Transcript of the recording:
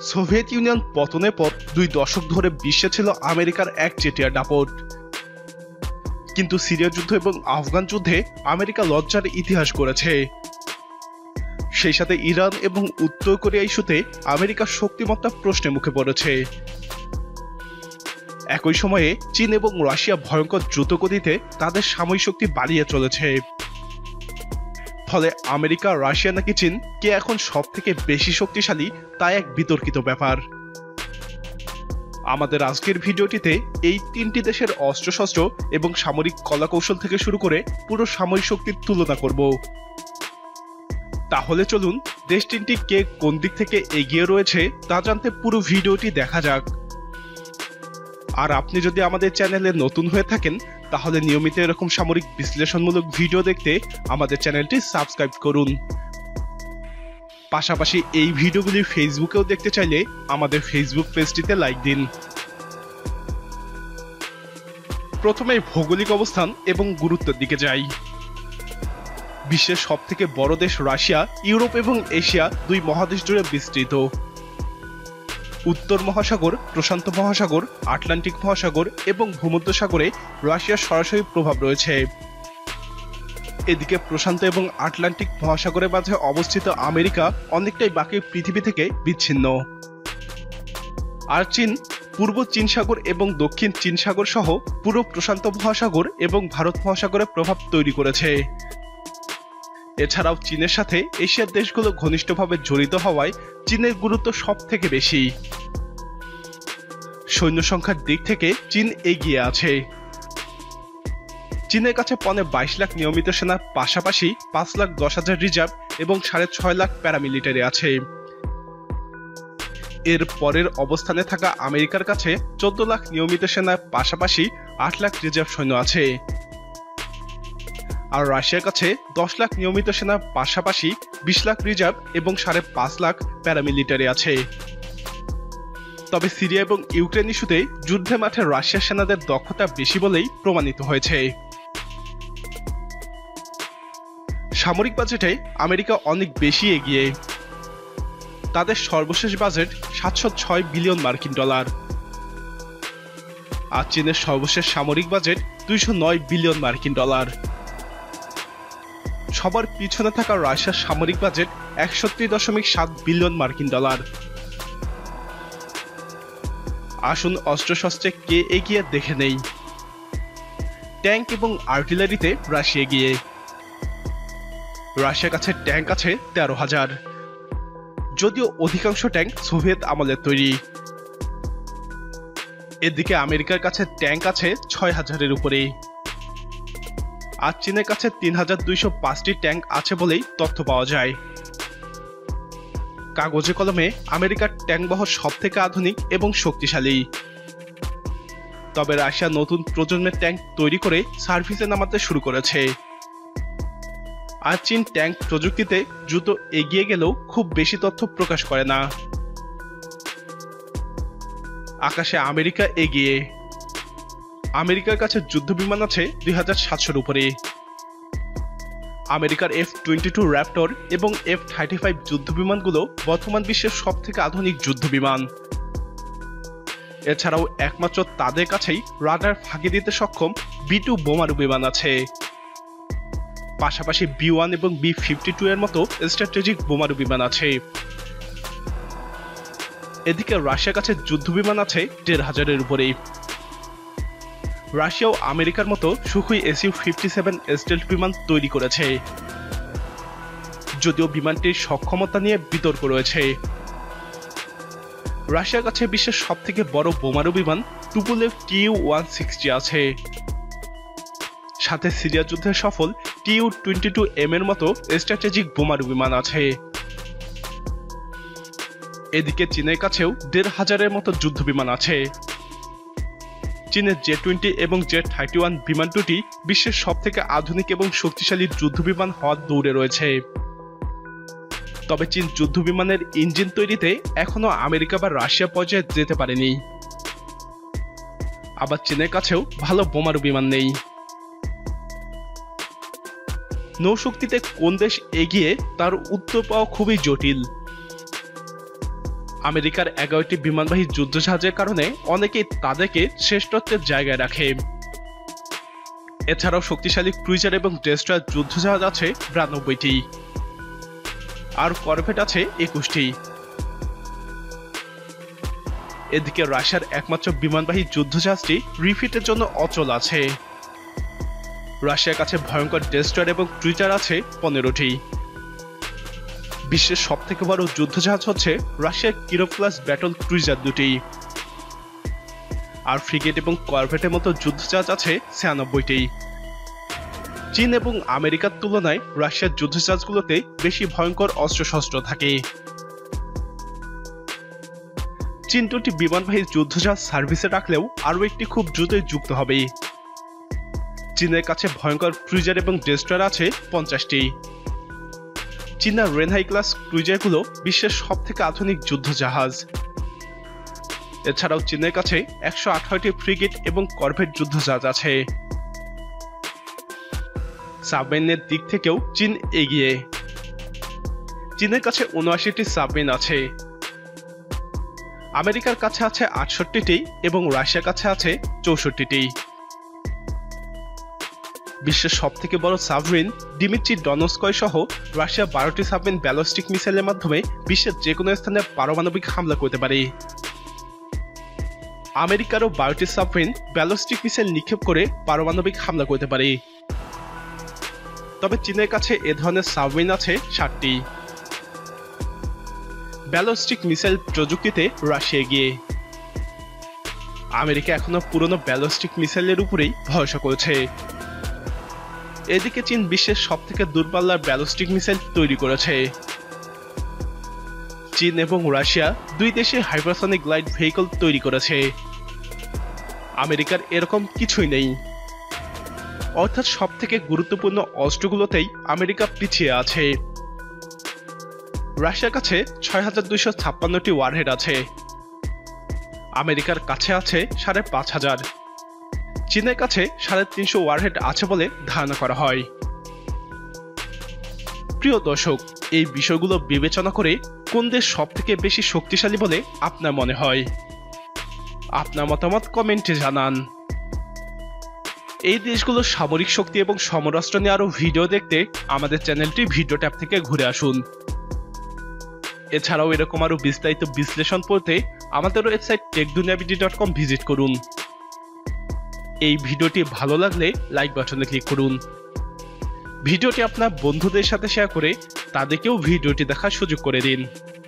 Soviet union পতনের পর 2 দশক ধরে বিশ্বে ছিল আমেরিকার একচেটিয়া দাপট। কিন্তু সিরিয়া যুদ্ধ এবং আফগান যুদ্ধে আমেরিকা লজ্জার ইতিহাস গড়েছে। সেই সাথে ইরান এবং উত্তর কোরিয়া ইস্যুতে আমেরিকার শক্তিমত্তা প্রশ্নের মুখে পড়েছে। একই সময়ে চীন এবং রাশিয়া ভয়ঙ্কর দ্রুতগতিতে তাদের সামরিক শক্তি বাড়িয়ে চলেছে। ফলে আমেরিকা, রাশিয়া নাকি চীন কে এখন সব থেকে বেশি শক্তিশালী তা এক বিতর্কিত ব্যাপার। আমাদের আজকের ভিডিওটিতে এই 3টি দেশের অস্ত্রশস্ত্র এবং সামরিক কলাকৌশল থেকে শুরু করে পুরো সামরিক শক্তির তুলনা করব। তাহলে চলুন দেশ 3টি কে কোন দিক থেকে এগিয়ে রয়েছে তা জানতে পুরো ভিডিওটি দেখা যাক। আর আপনি যদি আমাদের চ্যানেলে নতুন হয়ে থাকেন তাহলে নিয়মিত এরকম সামরিক বিশ্লেষণমূলক ভিডিও দেখতে আমাদের চ্যানেলটি সাবস্ক্রাইব করুন। পাশাপাশি এই ভিডিওগুলি ফেসবুকেও দেখতে চাইলে আমাদের ফেসবুক পেজটিতে লাইক দিন। প্রথমে ভৌগোলিক অবস্থান এবং গুরুত্বের দিকে যাই। বিশ্বের সবথেকে বড় দেশ রাশিয়া ইউরোপ এবং এশিয়া 2 মহাদেশ জুড়ে বিস্তৃত। উত্তর মহাসাগর, প্রশান্ত মহাসাগর, আটলান্টিক মহাসাগর এবং ভূমধ্যসাগরে রাশিয়ার সরাসরি প্রভাব রয়েছে। এদিকে প্রশান্ত এবং আটলান্টিক মহাসাগরের মাঝে অবস্থিত আমেরিকা অনেকটাই বাকি পৃথিবী থেকে বিচ্ছিন্ন। আর চীন পূর্ব চীন সাগর এবং দক্ষিণ চীন সাগর সহ পুরো প্রশান্ত মহাসাগর এবং ভারত মহাসাগরে প্রভাব তৈরি করেছে। এছাড়াও চীনের সাথে এশিয়ার দেশগুলো ঘনিষ্ঠভাবে জড়িত হওয়ায় চীনের গুরুত্ব সব থেকে বেশি। সৈন্য সংখ্যার দিক থেকে চীন এগিয়ে আছে। চীনের কাছে 22 লাখ নিয়মিত সেনার পাশাপাশি 5,10,000 রিজার্ভ এবং 6.5 লাখ প্যারামিলিটারি আছে। এর পরের অবস্থানে থাকা আমেরিকার কাছে 14 লাখ নিয়মিত সেনার পাশাপাশি 8 লাখ রিজার্ভ সৈন্য আছে। আর রাশিয়ার কাছে 10 লাখ নিয়মিত সেনার পাশাপাশি 20 লাখ রিজার্ভ এবং 5.5 লাখ প্যারামিলিটারি আছে। তবে সিরিয়া এবং ইউক্রেন ইস্যুতে যুদ্ধের মাঠে রাশিয়ার সেনাদের দক্ষতা বেশি বলেই প্রমাণিত হয়েছে। সামরিক বাজেটে আমেরিকা অনেক বেশি এগিয়ে। তাদের সর্বশেষ বাজেট 706 বিলিয়ন মার্কিন ডলার। আর চীনের সর্বশেষ সামরিক বাজেট 209 বিলিয়ন মার্কিন ডলার। সবার পিছনে থাকা রাশিয়ার সামরিক বাজেট 61.7 বিলিয়ন মার্কিন ডলার। আসুন অস্ত্রশস্ত্রে কে এগিয়ে দেখে নেই। ট্যাঙ্ক এবং আর্টিলারিতে রাশিয়া এগিয়ে। রাশিয়ার কাছে ট্যাঙ্ক আছে 13,000, যদিও অধিকাংশ ট্যাঙ্ক সোভিয়েত আমলের তৈরি। এদিকে আমেরিকার কাছে ট্যাঙ্ক আছে 6,000-এর উপরে। আর চীনের কাছে 3,205টি ট্যাঙ্ক আছে বলেই তথ্য পাওয়া যায়। কাগজে কলমে আমেরিকার ট্যাঙ্কবহর সব থেকে আধুনিক এবং শক্তিশালী। তবে রাশিয়া নতুন প্রজন্মের ট্যাঙ্ক তৈরি করে সার্ভিসে নামাতে শুরু করেছে। আর চীন ট্যাঙ্ক প্রযুক্তিতে দ্রুত এগিয়ে গেলেও খুব বেশি তথ্য প্রকাশ করে না। আকাশে আমেরিকা এগিয়ে। আমেরিকার কাছে যুদ্ধবিমান আছে 2,700-এর উপরে। আমেরিকার F-22 র্যাপটর এবং F-35 যুদ্ধবিমানগুলো বর্তমান বিশ্বের সব থেকে আধুনিক যুদ্ধবিমান। এছাড়াও একমাত্র তাদের কাছেই রাডার ফাঁকি দিতে সক্ষম B-2 বোমারু বিমান আছে। পাশাপাশি B-1 এবং B-52 এর মতো স্ট্র্যাটেজিক বোমারু বিমান আছে। এদিকে রাশিয়ার কাছে যুদ্ধবিমান আছে 1,500-এর উপরে। রাশিয়াও আমেরিকার মতো সুখোই Su-57 স্টেলথ বিমান তৈরি করেছে, যদিও বিমানটির সক্ষমতা নিয়ে বিতর্ক রয়েছে। রাশিয়ার কাছে বিশ্বের সব থেকে বড় বোমারু বিমান তুপোলেভ Tu-160 আছে। সাথে সিরিয়া যুদ্ধে সফল Tu-22M এর মতো স্ট্র্যাটেজিক বোমারু বিমান আছে। এদিকে চীনের কাছেও 1,500-এর মতো যুদ্ধবিমান আছে। চীনের J-20 এবং J-31 বিমান দুটি বিশ্বের সব থেকে আধুনিক এবং শক্তিশালী যুদ্ধবিমান হওয়ার দৌড়ে রয়েছে। তবে চীন যুদ্ধবিমানের ইঞ্জিন তৈরিতে এখনো আমেরিকা বা রাশিয়া পর্যায়ে যেতে পারেনি। আবার চীনের কাছেও ভালো বোমারু বিমান নেই। নৌশক্তিতে কোন দেশ এগিয়ে তার উত্তর পাওয়া খুবই জটিল। আমেরিকার 11টি বিমানবাহী যুদ্ধজাহাজের কারণে অনেকেই তাদেরকে শ্রেষ্ঠত্বের জায়গায় রাখে। এছাড়াও শক্তিশালী ক্রুইজার এবং ডেস্ট্রয়ার যুদ্ধজাহাজ আছে 92টি, আর করভেট আছে 21টি। এদিকে রাশিয়ার একমাত্র বিমানবাহী যুদ্ধজাহাজটি রিফিটের জন্য অচল আছে। রাশিয়ার কাছে ভয়ঙ্কর ডেস্ট্রয়ার এবং ক্রুইজার আছে 15টি। বিশ্বের সবথেকে বড় যুদ্ধজাহাজ হচ্ছে রাশিয়ার কিরভ ক্লাস ব্যাটল ক্রুইজার দুটি, আর ফ্রিগেট এবং করভেটের মতো যুদ্ধজাহাজ আছে 96টি। চীন এবং আমেরিকার তুলনায় রাশিয়ার যুদ্ধজাহাজগুলোতে বেশি ভয়ঙ্কর অস্ত্রশস্ত্র থাকে। চীন 2টি বিমানবাহী যুদ্ধজাহাজ সার্ভিসে রাখলেও আরও একটি খুব দ্রুতই যুক্ত হবে। চীনের কাছে ভয়ঙ্কর ক্রুইজার এবং ডেস্ট্রয়ার আছে 50টি। চীনা রেনহাই ক্লাস ক্রুইজারগুলো বিশ্বের সবথেকে আধুনিক যুদ্ধজাহাজ। এছাড়াও চীনের কাছে 118টি ফ্রিগেট এবং করভেট যুদ্ধজাহাজ আছে। সাবমেরিনের দিক থেকেও চীন এগিয়ে। চীনের কাছে 79টি সাবমেরিন আছে। আমেরিকার কাছে আছে 68টি এবং রাশিয়ার কাছে আছে 64টি। বিশ্বের সবথেকে বড় সাবমেরিন ডিমিত্রি ডনস্কয় সহ রাশিয়া 12টি সাবমেরিন ব্যালিস্টিক মিসাইলের মাধ্যমে বিশ্বের যে কোনো স্থানে পারমাণবিক হামলা করতে পারে। আমেরিকারও 12টি সাবমেরিন ব্যালিস্টিক মিসাইল নিক্ষেপ করে পারমাণবিক হামলা করতে পারে। তবে চীনের কাছে এ ধরনের সাবমেরিন আছে 60টি। ব্যালিস্টিক মিসাইল প্রযুক্তিতে রাশিয়া এগিয়ে। আমেরিকা এখনো পুরনো ব্যালিস্টিক মিসাইলের উপরেই ভরসা করেছে। এদিকে চীন বিশ্বের সবথেকে দূরপাল্লার ব্যালিস্টিক মিসাইল তৈরি করেছে। চীন এবং রাশিয়া দুই দেশে হাইপারসনিক গ্লাইড ভেহিকল তৈরি করেছে। আমেরিকার এরকম কিছুই নেই। অর্থাৎ সবথেকে গুরুত্বপূর্ণ অস্ত্রগুলোতেই আমেরিকা পিছিয়ে আছে। রাশিয়ার কাছে 6256টি ওয়ারহেড আছে। আমেরিকার কাছে আছে 5500। চীনের কাছে 350 ওয়ারহেড আছে বলে ধারণা করা হয়। প্রিয় দর্শক, এই বিষয়গুলো বিবেচনা করে কোন দেশ সবথেকে বেশি শক্তিশালী বলে আপনার মনে হয়? আপনার মতামত কমেন্টে জানান। এই দেশগুলোর সামরিক শক্তি এবং সমরাস্ত্র নিয়ে আরও ভিডিও দেখতে আমাদের চ্যানেলটি ভিডিও ট্যাব থেকে ঘুরে আসুন। এছাড়াও এরকম আরও বিস্তারিত বিশ্লেষণ পড়তে আমাদের ওয়েবসাইট techduniyavid.com ভিজিট করুন। এই ভিডিওটি ভালো লাগলে লাইক বাটনে ক্লিক করুন। ভিডিওটি আপনার বন্ধুদের সাথে শেয়ার করে তাদেরকেও ভিডিওটি দেখার সুযোগ করে দিন।